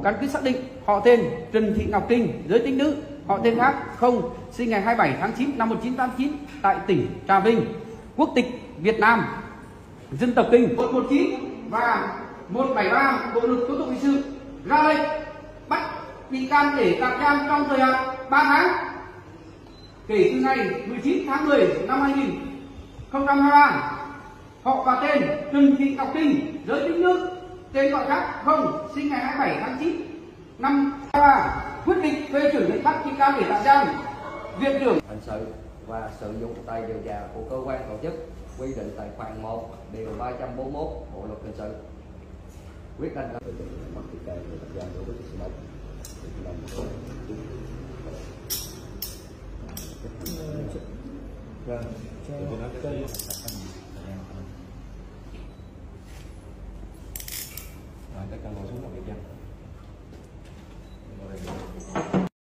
căn cứ xác định họ tên Trần Thị Ngọc Trinh, giới tính nữ, họ tên khác không, sinh ngày 27 tháng 9 năm 1989 tại tỉnh Trà Vinh, quốc tịch Việt Nam, dân tộc Kinh. 119 và 173 Bộ luật tố tụng hình sự ra lệnh bắt bị can để tạm giam trong thời hạn 3 tháng kể từ ngày 19 tháng 10 năm 2023. Họ và tên Trần Thị Ngọc Trinh, giới tính nữ, tên gọi khác không, sinh ngày 27 tháng 9 năm 2023. Quyết định phê chuẩn lệnh bắt bị can để tạm giam. Viện trưởng hình sự và sử dụng tay điều tra của cơ quan tổ chức quy định tại khoản 1 điều 341 Bộ luật hình sự. Quyết định bắt bị can để tạm giam đối với Trịnh Sửu Bông.